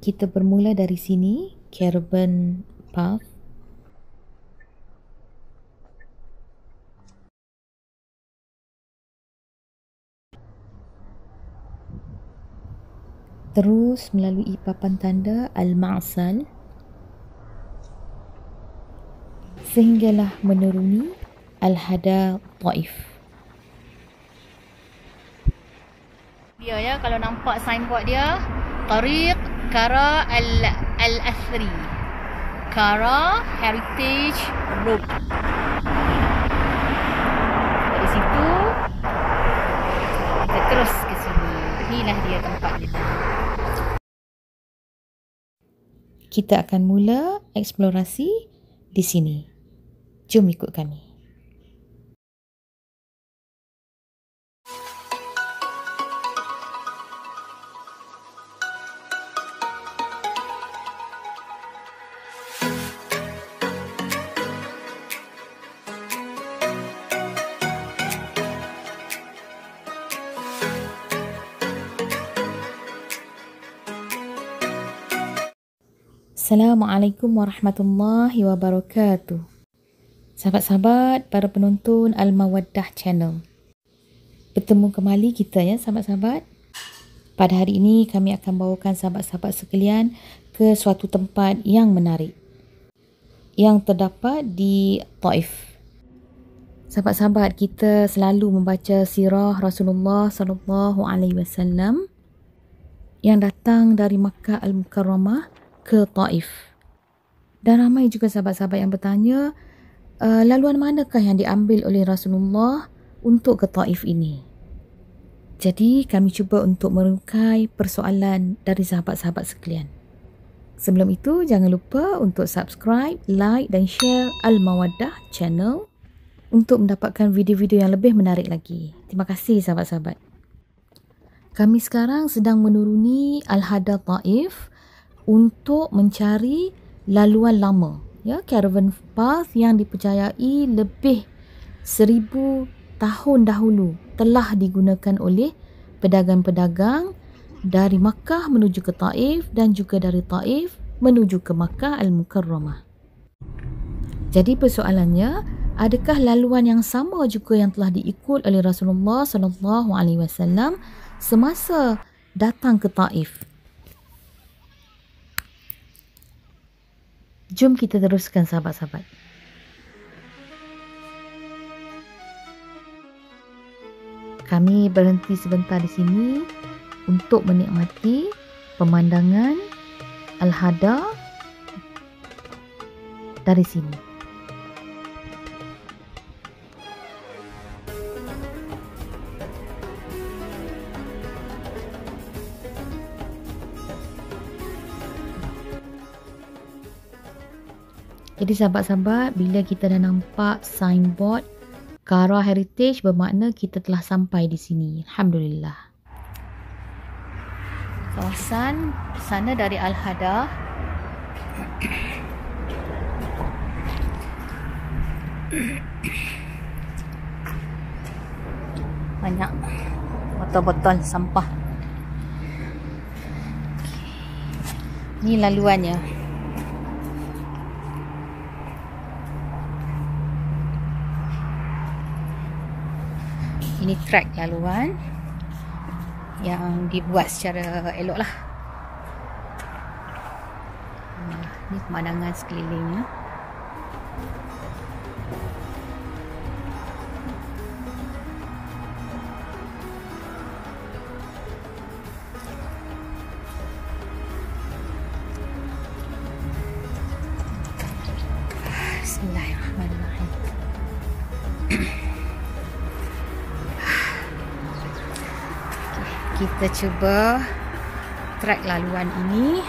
Kita bermula dari sini, Caravan Path. Terus melalui papan tanda Al-Ma'sal sehinggalah menuruni Al-Hada Taif. Dia ya, kalau nampak signboard dia, Tariq Kara Al-Athri, Kara Heritage Road. Dari situ kita terus ke sini. Inilah dia tempatnya. Kita akan mula eksplorasi di sini. Jom ikut kami. Assalamualaikum warahmatullahi wabarakatuh. Sahabat-sahabat, para penonton Al-Mawaddah Channel. Bertemu kembali kita ya sahabat-sahabat. Pada hari ini kami akan bawakan sahabat-sahabat sekalian ke suatu tempat yang menarik yang terdapat di Taif. Sahabat-sahabat, kita selalu membaca sirah Rasulullah sallallahu alaihi wasallam yang datang dari Makkah Al-Mukarramah ke Taif. Dan ramai juga sahabat-sahabat yang bertanya, laluan manakah yang diambil oleh Rasulullah untuk ke Taif ini? Jadi kami cuba untuk merungkai persoalan dari sahabat-sahabat sekalian. Sebelum itu, jangan lupa untuk subscribe, like dan share Al-Mawaddah Channel untuk mendapatkan video-video yang lebih menarik lagi. Terima kasih sahabat-sahabat. Kami sekarang sedang menuruni Al-Hada Taif untuk mencari laluan lama, ya, caravan path yang dipercayai lebih 1000 tahun dahulu telah digunakan oleh pedagang-pedagang dari Makkah menuju ke Taif dan juga dari Taif menuju ke Makkah Al-Mukarramah. Jadi persoalannya, adakah laluan yang sama juga yang telah diikut oleh Rasulullah sallallahu alaihi wasallam semasa datang ke Taif? Jom kita teruskan sahabat-sahabat. Kami berhenti sebentar di sini untuk menikmati pemandangan Al-Hada dari sini. Jadi sahabat-sahabat, bila kita dah nampak signboard Kara Heritage, bermakna kita telah sampai di sini. Alhamdulillah. Kawasan sana dari Al-Hada. Banyak botol-botol sampah. Ini laluannya. Ini track laluan yang dibuat secara elok lah. Ini pemandangan sekelilingnya. Bismillahirrahmanirrahim. Kita cuba track laluan ini.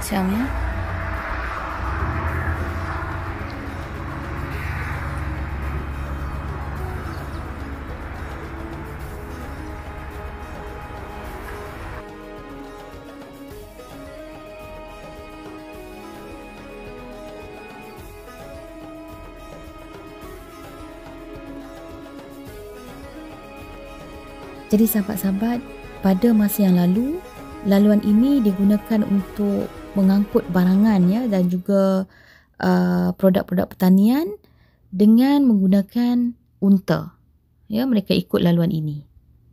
macam ya. Jadi sahabat-sahabat, pada masa yang lalu, laluan ini digunakan untuk mengangkut barangan ya, dan juga produk-produk pertanian dengan menggunakan unta. Ya, mereka ikut laluan ini.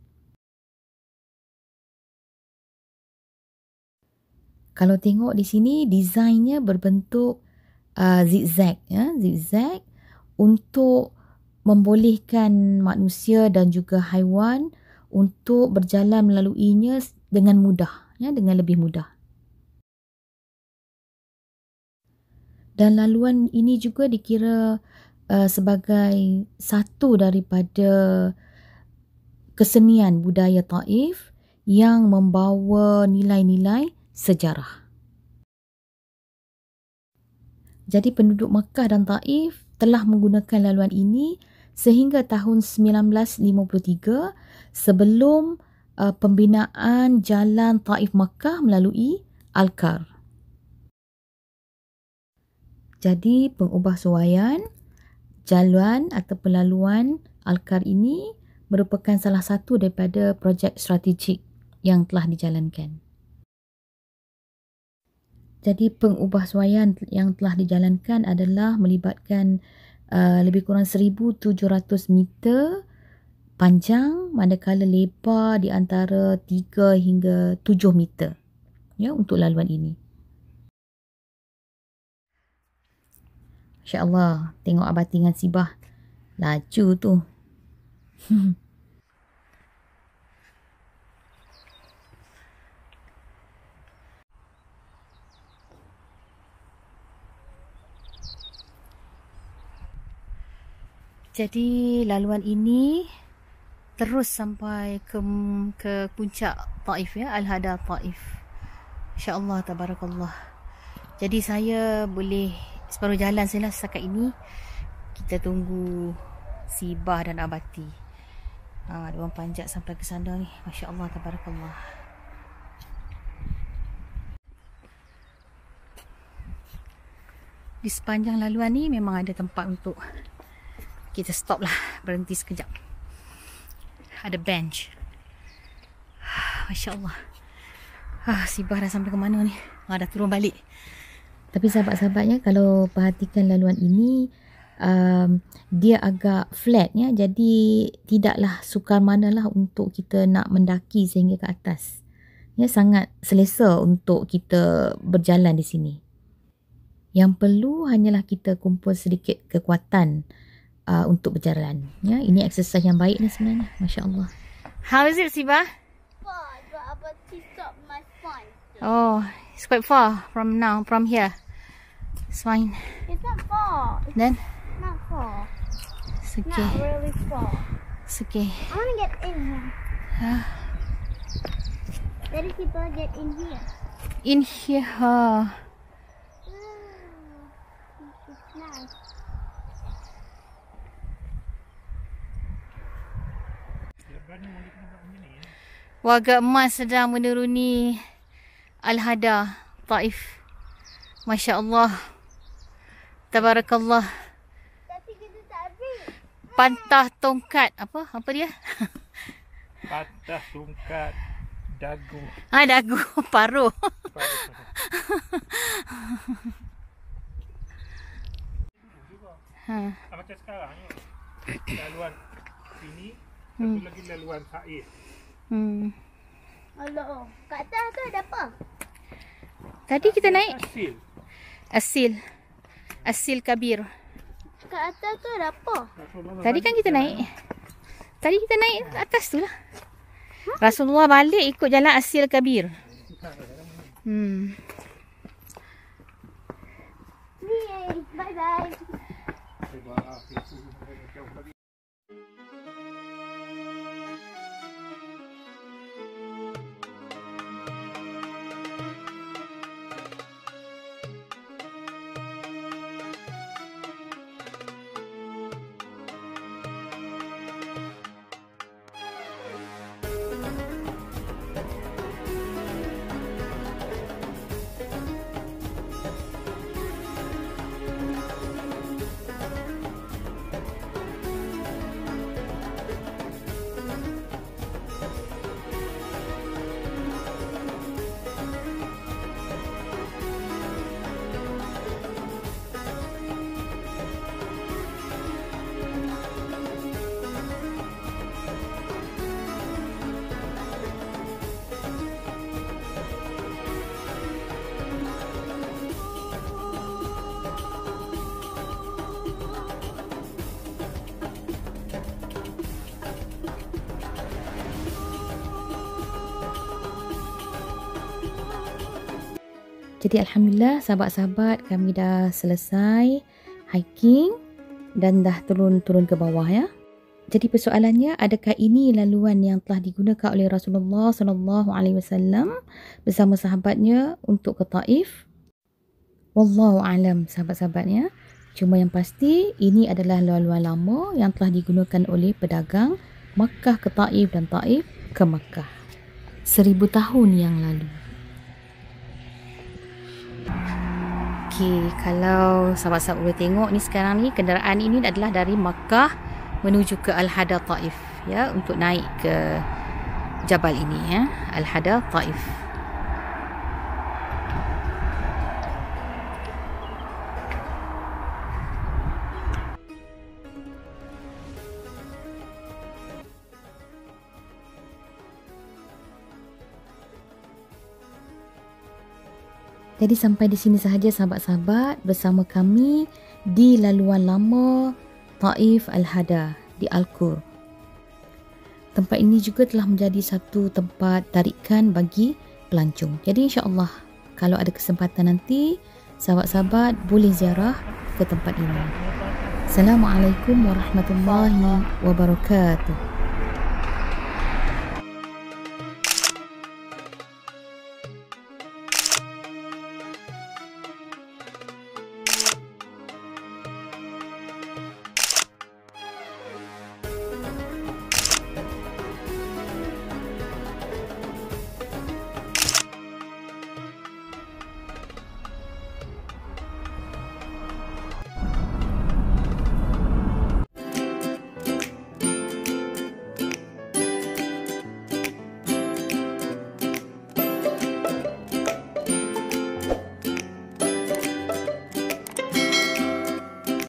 Kalau tengok di sini, desainnya berbentuk zigzag ya, zigzag untuk membolehkan manusia dan juga haiwan untuk berjalan melaluinya dengan mudah, ya, dengan lebih mudah. Dan laluan ini juga dikira sebagai satu daripada kesenian budaya Taif yang membawa nilai-nilai sejarah. Jadi penduduk Makkah dan Taif telah menggunakan laluan ini sehingga tahun 1953 sebelum pembinaan jalan Taif Makkah melalui Al-Kar. Jadi pengubahsuaian jalan atau pelaluan Al-Kar ini merupakan salah satu daripada projek strategik yang telah dijalankan. Jadi pengubahsuaian yang telah dijalankan adalah melibatkan lebih kurang 1,700 meter panjang, manakala lebar di antara 3 hingga 7 meter ya, untuk laluan ini. Masya Allah, tengok Abati dengan Sibah laju tu. Jadi laluan ini terus sampai ke puncak Taif ya, Al-Hada Taif. Insya-Allah, tabarakallah. Jadi saya boleh separuh jalan sajalah setakat ini. Kita tunggu Sibah dan Abati. Diorang panjat sampai ke sana ni. Masya-Allah, tabarakallah. Di sepanjang laluan ni memang ada tempat untuk kita stop lah, berhenti sekejap. Ada bench. Masya Allah. Sibah dah sampai ke mana ni? Dah turun balik. Tapi sahabat-sahabatnya, kalau perhatikan laluan ini, dia agak flat ya. Jadi tidaklah sukar manalah untuk kita nak mendaki sehingga ke atas. Ya, sangat selesa untuk kita berjalan di sini. Yang perlu hanyalah kita kumpul sedikit kekuatan untuk berjalan. Ya, ini exercise yang baik ni sebenarnya. Masya Allah. How is it, Sibah? Far, but about to stop my spine. Oh, it's quite far from here. It's fine. It's not far. It's Then? not far. It's okay. Not really far. It's okay. I want to get in here. Let people get in here. In here. It's nice. Warga emas sedang menuruni Al-Hada Taif. Masya Allah. Tabarakallah. Tapi kita tak ambil. Pantah tongkat. Apa dia? Patah tongkat dagu. Dagu. Paruh. Macam sekarang ni, laluan sini, satu lagi laluan Said. Allah. Kat atas tu ada apa? Tadi kita naik Asil. Asil Kabir. Kat atas tu ada apa? Tadi kan kita naik. Tadi kita naik atas tu lah. Rasulullah balik ikut jalan Asil Kabir. Bye-bye. Jadi alhamdulillah sahabat-sahabat, kami dah selesai hiking dan dah turun ke bawah ya. Jadi persoalannya, adakah ini laluan yang telah digunakan oleh Rasulullah SAW bersama sahabatnya untuk ke Taif? Wallahu alam sahabat-sahabatnya. Cuma yang pasti ini adalah laluan lama yang telah digunakan oleh pedagang Makkah ke Taif dan Taif ke Makkah 1000 tahun yang lalu. Okey, kalau sahabat-sahabat boleh tengok ni sekarang ni, kenderaan ini adalah dari Makkah menuju ke Al-Hada Taif ya, untuk naik ke jabal ini ya, Al-Hada Taif. Jadi sampai di sini sahaja sahabat-sahabat bersama kami di laluan lama Taif Al-Hada di Al-Qur. Tempat ini juga telah menjadi satu tempat tarikan bagi pelancong. Jadi insya-Allah kalau ada kesempatan nanti sahabat-sahabat boleh ziarah ke tempat ini. Assalamualaikum warahmatullahi wabarakatuh.